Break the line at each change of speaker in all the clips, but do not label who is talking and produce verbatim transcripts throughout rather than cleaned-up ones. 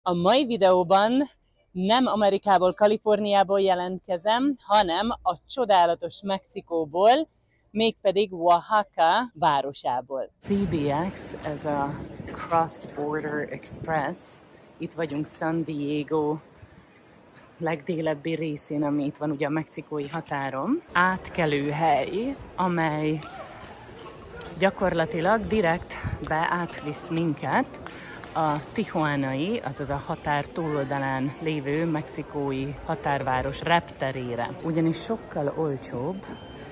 A mai videóban nem Amerikából, Kaliforniából jelentkezem, hanem a csodálatos Mexikóból, mégpedig Oaxaca városából. cé bé iksz, ez a Cross Border Express. Itt vagyunk San Diego legdélebbi részén, ami itt van ugye a mexikói határon. Átkelőhely, amely gyakorlatilag direkt be átvisz minket a tijuánai, azaz a határ túloldalán lévő mexikói határváros repterére. Ugyanis sokkal olcsóbb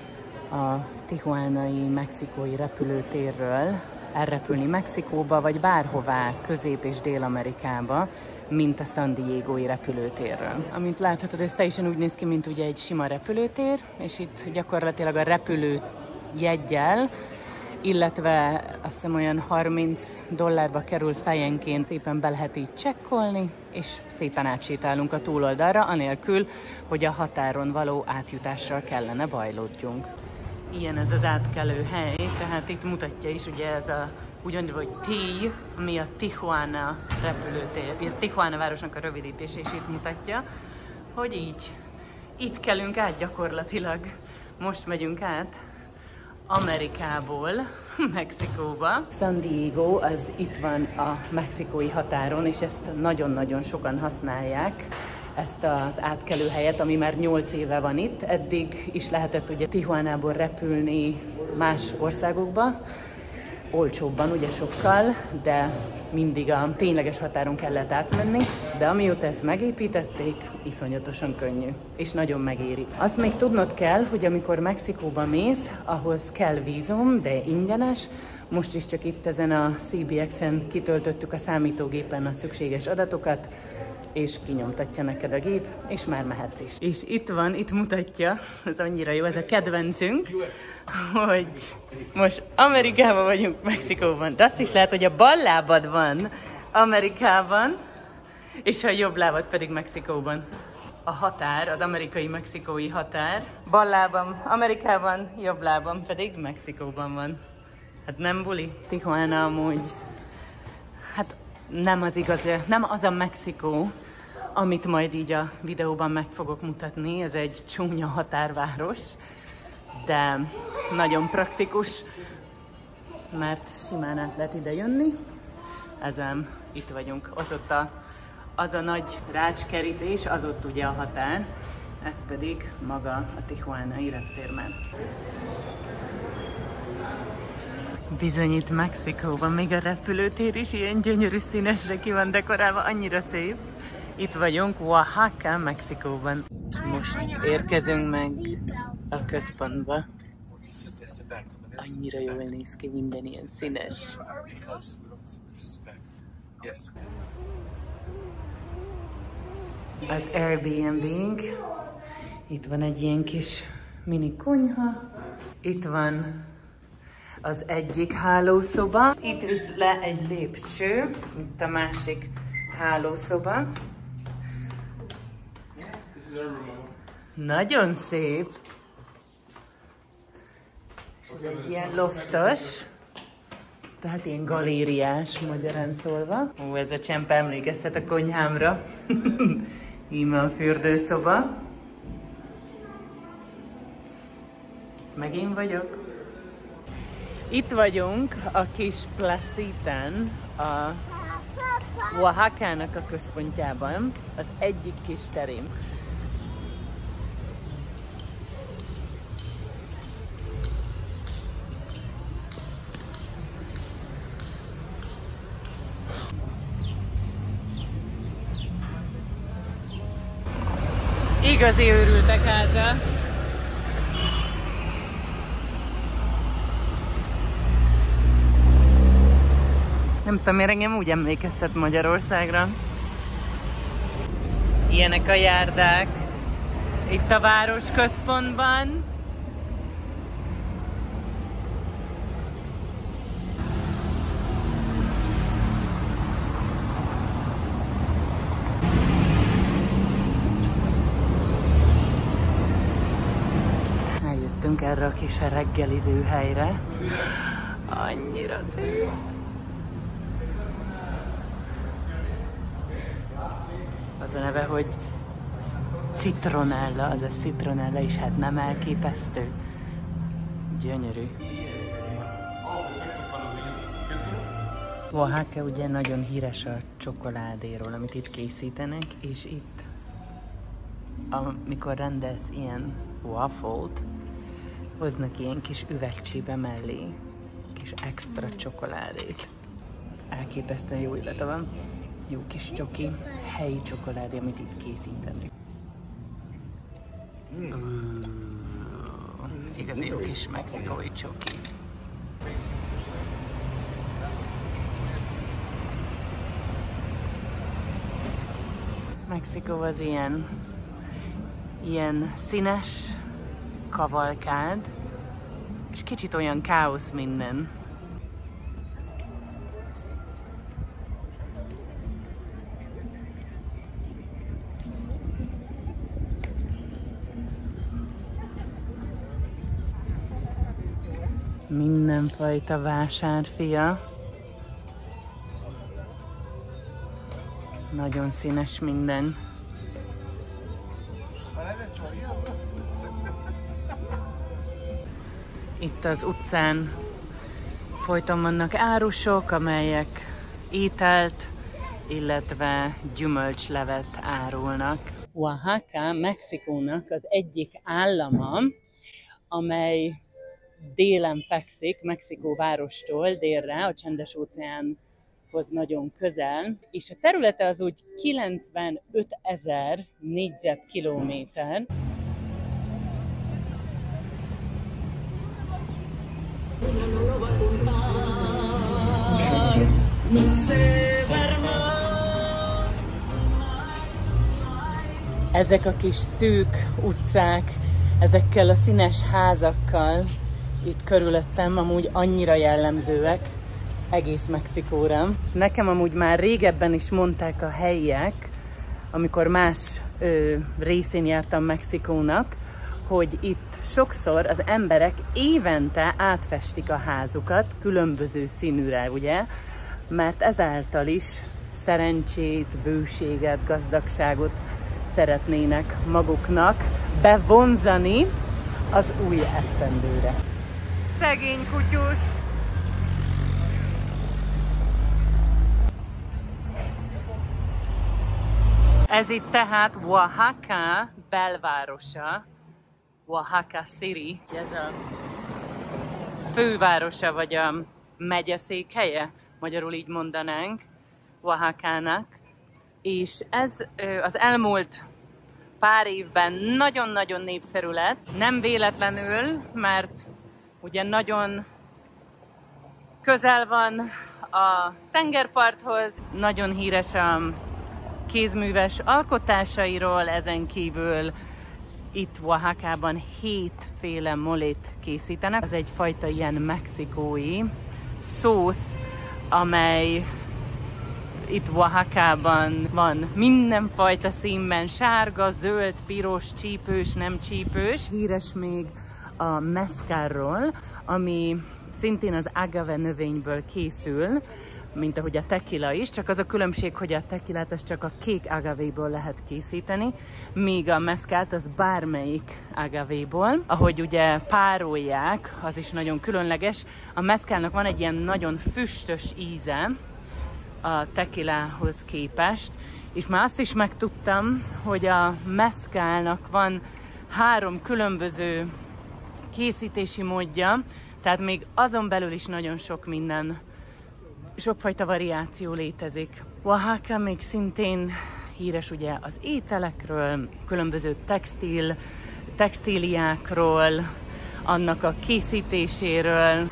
a tijuánai mexikói repülőtérről elrepülni Mexikóba, vagy bárhová Közép- és Dél-Amerikába, mint a San Diegói repülőtérről. Amint láthatod, ez teljesen úgy néz ki, mint ugye egy sima repülőtér, és itt gyakorlatilag a repülőjeggyel, illetve azt hiszem olyan harminc dollárba kerül fejenként, szépen be lehet így csekkolni, és szépen átsétálunk a túloldalra, anélkül, hogy a határon való átjutással kellene bajlódjunk. Ilyen ez az átkelő hely, tehát itt mutatja is ugye ez a ugyanúgy, hogy T, ami a Tijuana repülőtér, a Tijuana városnak a rövidítés, és itt mutatja, hogy így, itt kelünk át gyakorlatilag. Most megyünk át Amerikából Mexikóba. San Diego az itt van a mexikói határon, és ezt nagyon-nagyon sokan használják, ezt az átkelőhelyet, ami már nyolc éve van itt. Eddig is lehetett ugye Tijuánából repülni más országokba, olcsóbban ugye sokkal, de mindig a tényleges határon kellett átmenni, de amióta ezt megépítették, iszonyatosan könnyű, és nagyon megéri. Azt még tudnod kell, hogy amikor Mexikóba mész, ahhoz kell vízum, de ingyenes. Most is csak itt ezen a cé bé iksz-en kitöltöttük a számítógépen a szükséges adatokat, és kinyomtatja neked a gép, és már mehetsz is. És itt van, itt mutatja, ez annyira jó, ez a kedvencünk, hogy most Amerikában vagyunk, Mexikóban, de azt is lehet, hogy a bal lábad van Amerikában, és a jobb lábad pedig Mexikóban. A határ, az amerikai-mexikói határ, bal lábam Amerikában, jobb lábam pedig Mexikóban van. Hát nem buli? Tijuana amúgy, hát nem az igaz, nem az a Mexikó, amit majd így a videóban meg fogok mutatni, ez egy csúnya határváros, de nagyon praktikus, mert simán át lehet ide jönni. Ezen itt vagyunk, az ott a, az a nagy rácskerítés, az ott ugye a határ, ez pedig maga a tijuánai reptér már. Bizony itt Mexikóban még a repülőtér is ilyen gyönyörű színesre ki van dekorálva, annyira szép. Itt vagyunk Oaxaca, Mexikóban. Most érkezünk meg a központba. Annyira jól néz ki, minden ilyen színes. Az Airbnb-nk. Itt van egy ilyen kis mini konyha. Itt van az egyik hálószoba. Itt visz le egy lépcső, itt a másik hálószoba. Nagyon szép. És ez egy ilyen loftos, tehát ilyen galériás, magyarán szólva. Ó, ez a csempe emlékeztet a konyhámra. Íme a fürdőszoba. Meg én vagyok. Itt vagyunk a kis Placiten, a Oaxacának a központjában, az egyik kis terén. Igazi őrültek háza. Nem tudom, miért engem úgy emlékeztet Magyarországra. Ilyenek a járdák. Itt a városközpontban. Eljöttünk erre a kis reggeliző helyre. Annyira szép. az a neve, hogy citronella, az a citronella, és hát nem elképesztő. Gyönyörű. Oaxaca ugye nagyon híres a csokoládéról, amit itt készítenek, és itt, amikor rendelsz ilyen waffle-t, hoznak ilyen kis üvegcsébe mellé, kis extra csokoládét. Elképesztően jó illata van. Jó kis csoki, helyi csokoládé, amit itt készítenek. Mm. Igazi jó kis mexikói csoki. Mexikó az ilyen, ilyen színes kavalkád, és kicsit olyan káosz minden. Mindenfajta vásárfia. Nagyon színes minden. Itt az utcán folyton vannak árusok, amelyek ételt, illetve gyümölcslevet árulnak. Oaxaca Mexikónak az egyik állama, amely délen fekszik, Mexikó várostól délre, a Csendes-óceánhoz nagyon közel, és a területe az úgy kilencvenötezer négyzetkilométer. Ezek a kis szűk utcák, ezekkel a színes házakkal itt körülöttem amúgy annyira jellemzőek egész Mexikóra. Nekem amúgy már régebben is mondták a helyiek, amikor más ö, részén jártam Mexikónak, hogy itt sokszor az emberek évente átfestik a házukat különböző színűre, ugye? Mert ezáltal is szerencsét, bőséget, gazdagságot szeretnének maguknak bevonzani az új esztendőre. Szegény kutyus! Ez itt tehát Oaxaca belvárosa, Oaxaca City. Ez a fővárosa, vagy a megyeszékhelye, magyarul így mondanánk, Oaxacának. És ez az elmúlt pár évben nagyon-nagyon népszerű lett. Nem véletlenül, mert ugye nagyon közel van a tengerparthoz, nagyon híres a kézműves alkotásairól, ezen kívül itt Oaxacában hétféle molét készítenek. Az egyfajta ilyen mexikói szósz, amely itt Oaxacában van mindenfajta színben, sárga, zöld, piros, csípős, nem csípős. Híres még a mezcalról, ami szintén az agave növényből készül, mint ahogy a tequila is, csak az a különbség, hogy a tequilát az csak a kék agavéból lehet készíteni, míg a mezcalt az bármelyik agavéból. Ahogy ugye párolják, az is nagyon különleges. A mezcalnak van egy ilyen nagyon füstös íze a tequilához képest, és már azt is megtudtam, hogy a mezcalnak van három különböző készítési módja, tehát még azon belül is nagyon sok minden, sokfajta variáció létezik. Oaxaca még szintén híres ugye az ételekről, különböző textil, textíliákról, annak a készítéséről.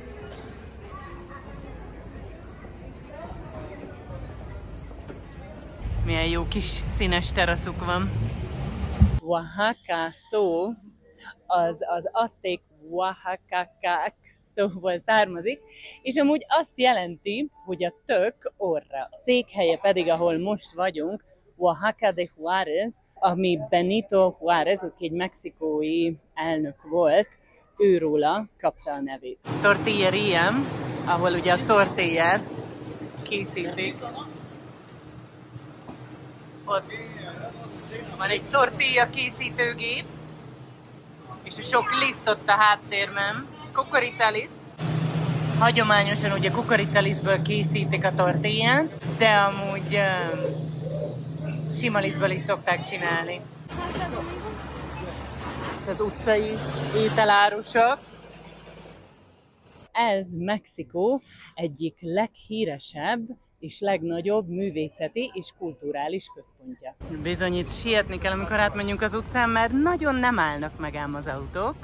Milyen jó kis színes teraszuk van. Oaxaca szó az az azték Oaxacák szóval származik, és amúgy azt jelenti, hogy a tök orra. Székhelye pedig, ahol most vagyunk, Oaxaca de Juárez, ami Benito Juárez, aki egy mexikói elnök volt, őróla kapta a nevét. Tortilleria, ahol ugye a tortillát készítik. ott van egy tortilla készítőgép, és a sok liszt ott a háttérben. Kukoricaliszt. Hagyományosan ugye kukoricalisztből készítik a tortillát, de amúgy um, sima lisztből is szokták csinálni. Az utcai ételárusok. Ez Mexikó egyik leghíresebb és legnagyobb művészeti és kulturális központja. Bizony itt sietni kell, amikor átmenjünk az utcán, mert nagyon nem állnak meg ám az autók.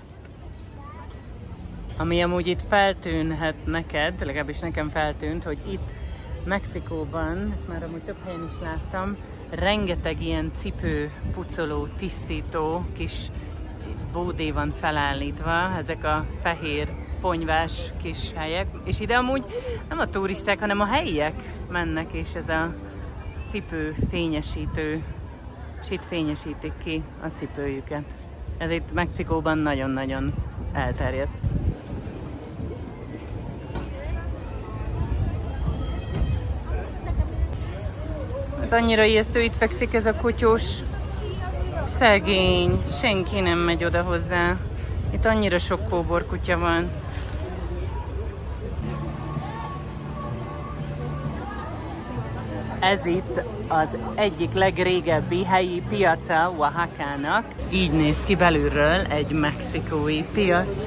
Ami amúgy itt feltűnhet neked, legalábbis nekem feltűnt, hogy itt Mexikóban, ezt már amúgy több helyen is láttam, rengeteg ilyen cipő, pucoló, tisztító kis bódé van felállítva, ezek a fehér ponyvás kis helyek, és ide amúgy nem a turisták, hanem a helyiek mennek, és ez a cipő fényesítő, és itt fényesítik ki a cipőjüket. Ez itt Mexikóban nagyon-nagyon elterjedt. Ez annyira ijesztő, itt fekszik ez a kutyus. Szegény, senki nem megy oda hozzá. Itt annyira sok kóborkutya van. Ez itt az egyik legrégebbi helyi piaca Oaxacának. Így néz ki belülről egy mexikói piac.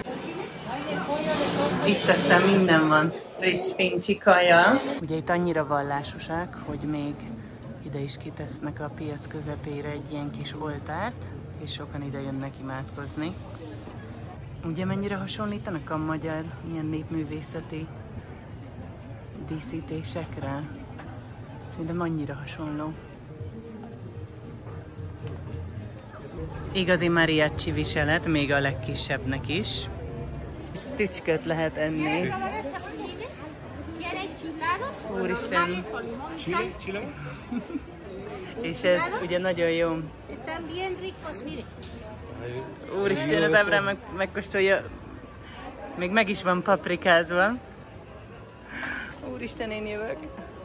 Itt aztán minden van. Friss fincsi kaja. Ugye itt annyira vallásosak, hogy még ide is kitesznek a piac közepére egy ilyen kis oltárt, és sokan ide jönnek imádkozni. Ugye mennyire hasonlítanak a magyar ilyen népművészeti díszítésekre? Szerintem annyira hasonló. Igazi mariachi viselet, még a legkisebbnek is. Tücsköt lehet enni. Úristen! És ez ugye nagyon jó. Úristen, az Ábrám meg, megkóstolja. Még meg is van paprikázva. Úristen, én jövök.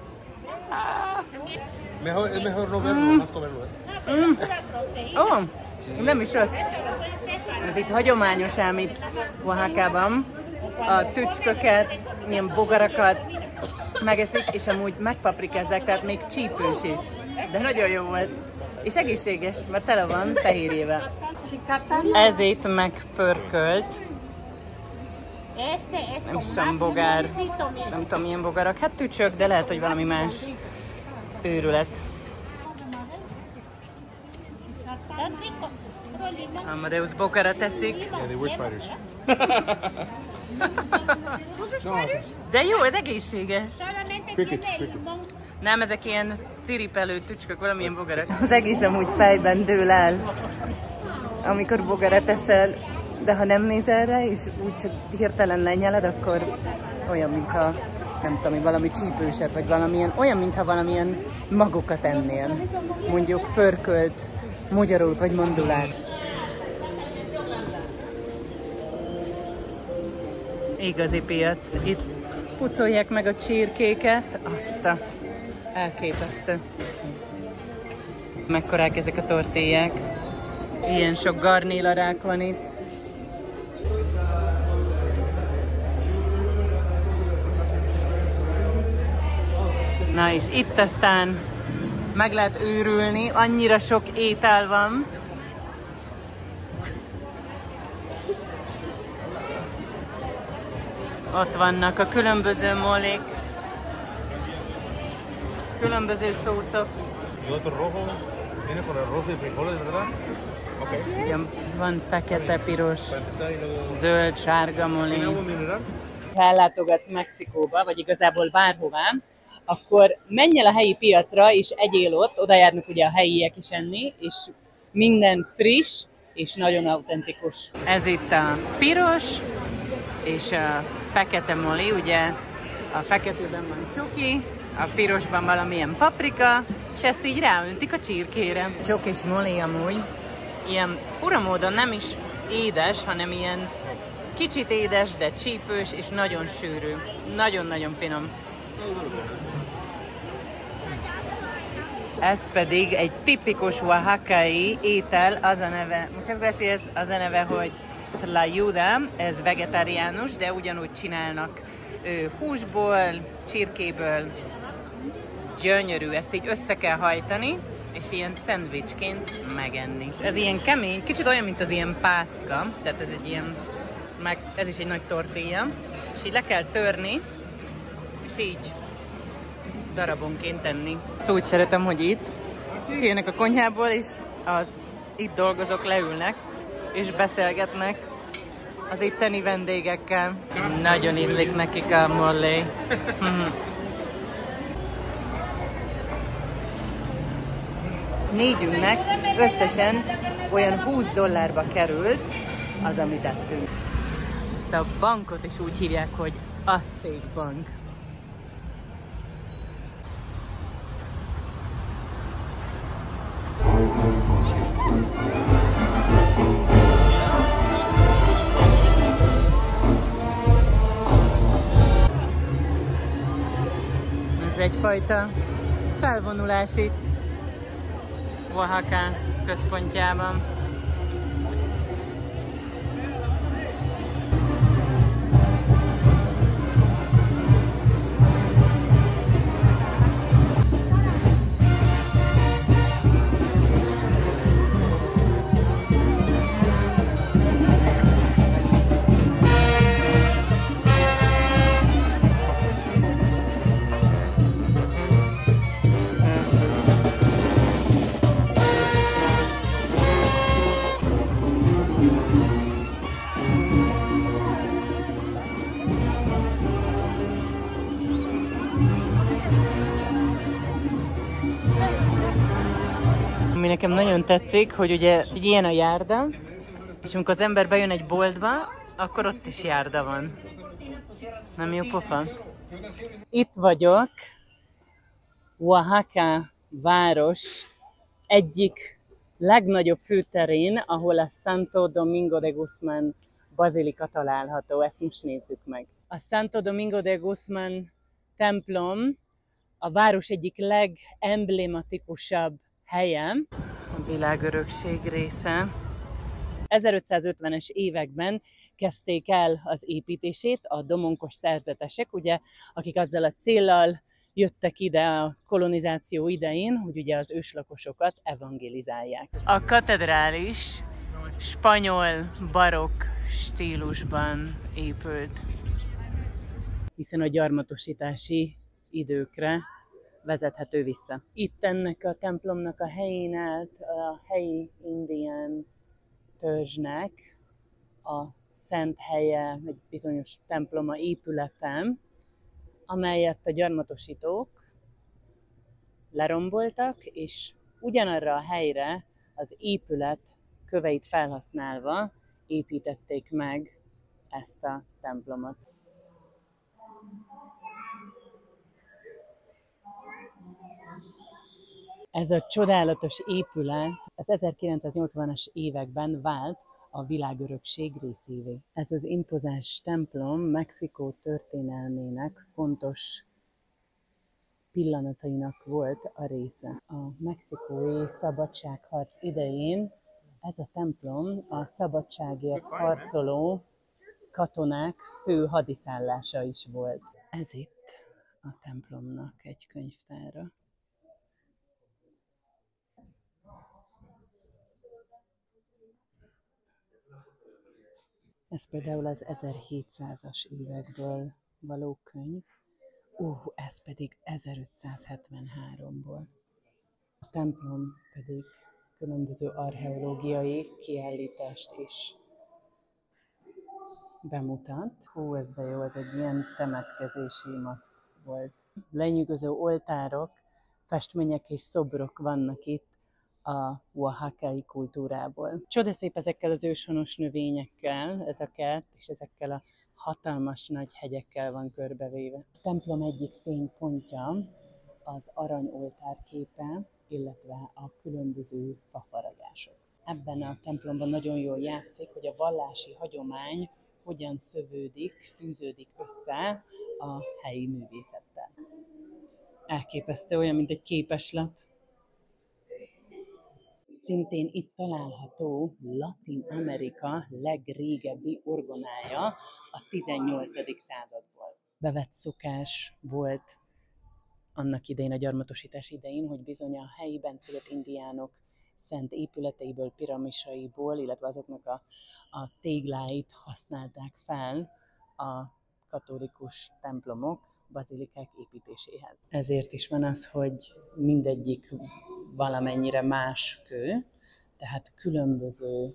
Mejor, es mejor no verlo, más comerlo.
Ó, oh, nem is rossz. Ez itt hagyományos ám itt Oaxacában. A tücsköket, ilyen bogarakat megeszik, és amúgy megpaprikázzák, tehát még csípős is. De nagyon jó volt. És egészséges, mert tele van fehérjével. Ez itt megpörkölt. Nem is tudom, bogár, nem tudom milyen bogarak. Hát tücsök, de lehet, hogy valami más őrület. Amadeus bogarat teszik. De jó, ez egészséges. Nem, ezek ilyen ciripelő tücskök, valamilyen bogarak. Az egész amúgy fejben dől el, amikor bogarat eszel. De ha nem nézel rá, és úgy csak hirtelen lenyeled, akkor olyan, mintha, nem tudom, valami csípőset, vagy valamilyen, olyan, mintha valamilyen magokat ennél. Mondjuk pörkölt mogyarót, vagy mandulát. Igazi piac. Itt pucolják meg a csirkéket, azt a elképesztő. Mekkorák ezek a tortillák. Ilyen sok garnélarák van itt. Na és itt aztán meg lehet őrülni, annyira sok étel van. Ott vannak a különböző molék, különböző szószok. Ugye van fekete, piros, zöld, sárga molé. Ha ellátogatsz Mexikóba, vagy igazából bárhová, akkor menj el a helyi piacra, és egyél ott, oda járnak ugye a helyiek is enni, és minden friss, és nagyon autentikus. Ez itt a piros, és a fekete molé, ugye a feketében van csoki, a pirosban valamilyen paprika, és ezt így ráöntik a csirkére. Csokis molé amúgy ilyen fura módon nem is édes, hanem ilyen kicsit édes, de csípős, és nagyon sűrű. Nagyon-nagyon finom. Ez pedig egy tipikus oaxacai étel, az a neve, muchas gracias, az a neve, hogy tlayuda, ez vegetáriánus, de ugyanúgy csinálnak ő, húsból, csirkéből, gyönyörű, ezt így össze kell hajtani, és ilyen szendvicsként megenni. Ez ilyen kemény, kicsit olyan, mint az ilyen pászka, tehát ez egy ilyen, meg ez is egy nagy tortilla, és így le kell törni, és így darabonként enni. Ezt úgy szeretem, hogy itt kijönnek a konyhából, és az itt dolgozók leülnek, és beszélgetnek az itteni vendégekkel. Nagyon ízlik nekik a mollé. Négyünknek összesen olyan húsz dollárba került az, amit ettünk. De a bankot is úgy hívják, hogy Azték Bank. Ez egyfajta felvonulás itt Oaxaca központjában. Ami nekem nagyon tetszik, hogy ugye ilyen a járda, és amikor az ember bejön egy boltba, akkor ott is járda van. Nem jó pofa? Itt vagyok, Oaxaca város egyik legnagyobb főterén, ahol a Santo Domingo de Guzmán bazilika található. Ezt most nézzük meg. A Santo Domingo de Guzmán templom a város egyik legemblematikusabb helye, a világörökség része. ezerötszázötvenes években kezdték el az építését a domonkos szerzetesek, ugye, akik azzal a céllal jöttek ide a kolonizáció idején, hogy ugye az őslakosokat evangelizálják. A katedrális spanyol barokk stílusban épült, hiszen a gyarmatosítási időkre vezethető vissza. Itt ennek a templomnak a helyén állt a helyi indián törzsnek a szent helye, egy bizonyos temploma épületem, amelyet a gyarmatosítók leromboltak, és ugyanarra a helyre az épület köveit felhasználva építették meg ezt a templomot. Ez a csodálatos épület az ezerkilencszáznyolcvanas években vált a világörökség részévé. Ez az impozáns templom Mexikó történelmének fontos pillanatainak volt a része. A mexikói szabadságharc idején ez a templom a szabadságért harcoló katonák fő hadiszállása is volt. Ez itt a templomnak egy könyvtára. Ez például az ezerhétszázas évekből való könyv, uh, ez pedig ezerötszázhetvenháromból. A templom pedig különböző archeológiai kiállítást is bemutat. Hú, ez de jó, ez egy ilyen temetkezési maszk volt. Lenyűgöző oltárok, festmények és szobrok vannak itt a oaxacai kultúrából. Csodaszép ezekkel az őshonos növényekkel, ez a kert, és ezekkel a hatalmas nagy hegyekkel van körbevéve. A templom egyik fénypontja az aranyoltár képe, illetve a különböző fafaragások. Ebben a templomban nagyon jól játszik, hogy a vallási hagyomány hogyan szövődik, fűződik össze a helyi művészettel. Elképesztő, olyan, mint egy képeslap. Szintén itt található Latin Amerika legrégebbi orgonája a tizennyolcadik századból. Bevett szokás volt annak idején, a gyarmatosítás idején, hogy bizony a helyi benszülött indiánok szent épületeiből, piramisaiból, illetve azoknak a, a tégláit használták fel a katolikus templomok, bazilikák építéséhez. Ezért is van az, hogy mindegyik valamennyire más kő, tehát különböző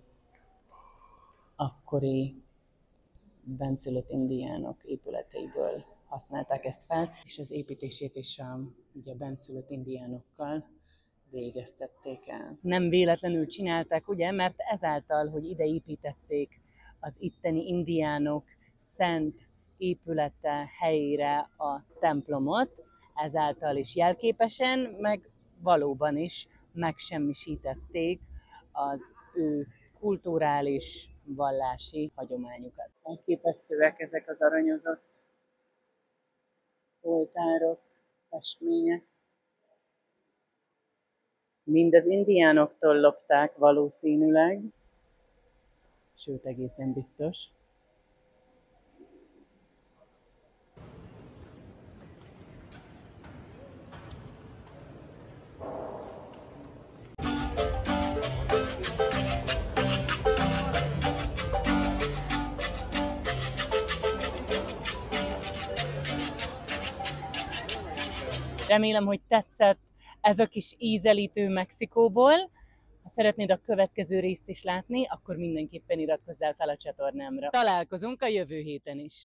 akkori benszülött indiánok épületeiből használták ezt fel, és az építését is a, ugye a benszülött indiánokkal végeztették el. Nem véletlenül csinálták, ugye, mert ezáltal, hogy ide építették az itteni indiánok szent épülete helyére a templomot, ezáltal is jelképesen, meg valóban is megsemmisítették az ő kulturális, vallási hagyományukat. Elképesztőek ezek az aranyozott oltárok, festmények. Mind az indiánoktól lopták valószínűleg, sőt egészen biztos. Remélem, hogy tetszett ez a kis ízelítő Mexikóból. Ha szeretnéd a következő részt is látni, akkor mindenképpen iratkozzál fel a csatornámra. Találkozunk a jövő héten is!